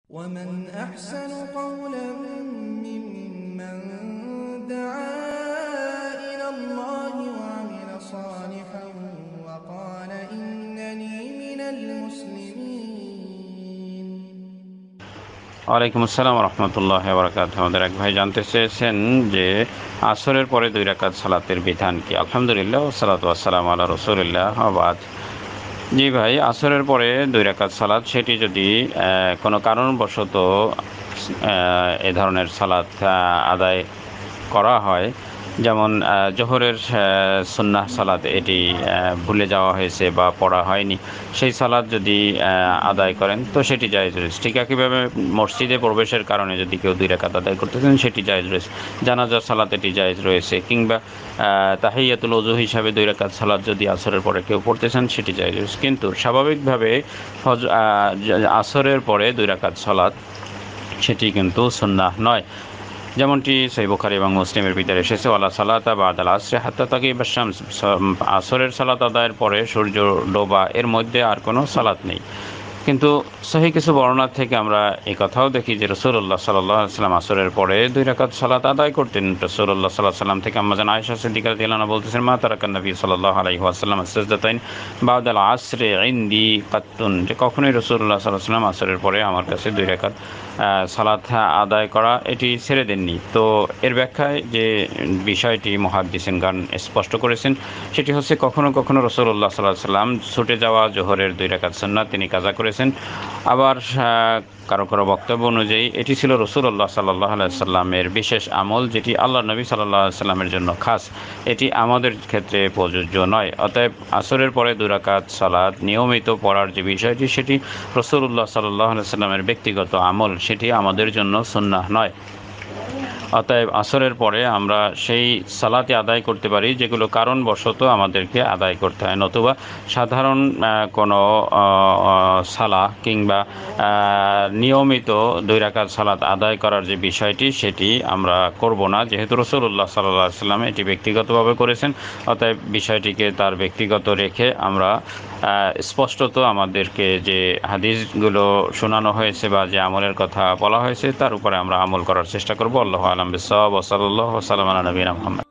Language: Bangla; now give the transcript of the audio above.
ومن أحسن قولا ممن دعا إلى الله وعمل صالحا وقال إنني من المسلمين। ওয়ালাইকুম আসসালাম রহমতুল্লাহ বরকাত। আমাদের এক ভাই জানতে চেয়েছেন যে আসরের পরে 2 রাকাত সালাতের বিধান কি। আলহামদুলিল্লাহ ওয়াসসালাতু ওয়াসসালামু আলা রাসূলিল্লাহ ওয়া বাদ। জি ভাই, আসরের পরে 2 রাকাত সালাত সেটি যদি কোনো কারণবশত এ ধরনের সালাত আদায় করা হয়, যেমন জোহরের সুন্নাহ সালাত এটি ভুলে যাওয়া হয়েছে বা পড়া হয়নি, সেই সালাত যদি আদায় করেন তো সেটি জায়েজ রয়েছে। ঠিক একইভাবে মসজিদে প্রবেশের কারণে যদি কেউ 2 রাকাত আদায় করতেছেন সেটি জায়েজ রয়েছে। জানাজার সালাত এটি জায়েজ রয়েছে, কিংবা তাহিয়াতুল ওযু হিসাবে 2 রাকাত সালাত যদি আসরের পরে কেউ পড়তেছেন সেটি জায়েজ রয়েছে। কিন্তু স্বাভাবিকভাবে আসরের পরে 2 রাকাত সালাত সেটি কিন্তু সুন্নাহ নয়। যেমনটি সহিহ বুখারী এবং মুসলিমের ভিতরে এসেছে, ওয়ালা সালাতা বাদাল আসরি হাত্তা তাগিবা শামস, আসরের সালাত আদায়ের পরে সূর্য ডোবা এর মধ্যে আর কোনো সালাত নেই। কিন্তু সহিহ কিছু বর্ণনা থেকে আমরা এই কথাও দেখি যে রাসূলুল্লাহ সাল্লাল্লাহু আলাইহি ওয়াসাল্লাম আসরের পরে 2 রাকাত সালাত আদায় করতেন। রাসূলুল্লাহ সাল্লাল্লাহু আলাইহি ওয়াসাল্লাম থেকে আম্মা জান আয়েশা সিদ্দিকা রাদিয়াল্লাহু আনহা বলতেছেন, মা তারাকান নবী সাল্লাল্লাহু আলাইহি ওয়াসাল্লাম সাজদাতাইন বাদাল আসরি ইনদি কাত্তুন, যে কখনোই রাসূলুল্লাহ সাল্লাল্লাহু আলাইহি ওয়াসাল্লাম আসরের পরে আমার কাছে 2 রাকাত সালাত আদায় করা এটি ছেড়ে দেননি। তো এর ব্যাখ্যায় যে বিষয়টি মুহাদ্দিসিনগণ স্পষ্ট করেছেন সেটি হচ্ছে, কখনো কখনো রাসূলুল্লাহ সাল্লাল্লাহু আলাইহি ওয়াসাল্লাম ছুটে যাওয়া জোহরের 2 রাকাত সুন্নাত তিনি কাজা করেছেন। আবার কারো কারো বক্তব্য অনুযায়ী এটি ছিল রাসূলুল্লাহ সাল্লাল্লাহু আলাইহি ওয়াসাল্লামের বিশেষ আমল, যেটি আল্লাহর নবী সাল্লাল্লাহু আলাইহি ওয়াসাল্লামের জন্য খাস, এটি আমাদের ক্ষেত্রে প্রযোজ্য নয়। অতএব আসরের পরে 2 রাকাত সালাত নিয়মিত পড়ার যে বিষয়টি সেটি রাসূলুল্লাহ সাল্লাল্লাহু আলাইহি ওয়াসাল্লামের ব্যক্তিগত আমল, সেটি আমাদের জন্য সুন্নাহ নয়। অতএব আসরের পরে আমরা সেই সালাতে আদায় করতে পারি যেগুলো কারণবশত আমাদেরকে আদায় করতে হয়, নতুবা সাধারণ কোনো সালাহ কিংবা নিয়মিত 2 রাকাত সালাত আদায় করার যে বিষয়টি সেটি আমরা করব না, যেহেতু রাসূলুল্লাহ সাল্লাল্লাহু আলাইহি ওয়াসাল্লাম এটি ব্যক্তিগতভাবে করেছেন। অতএব বিষয়টিকে তার ব্যক্তিগত রেখে আমরা স্পষ্টত আমাদেরকে যে হাদিসগুলো শোনানো হয়েছে বা যে আমলের কথা বলা হয়েছে তার উপরে আমরা আমল করার চেষ্টা করব। আল্লাহু আ'লাম বিস-সাওয়াব ওয়া সাল্লাল্লাহু ওয়া সাল্লামা আলা নবিয়িনা মুহাম্মদ।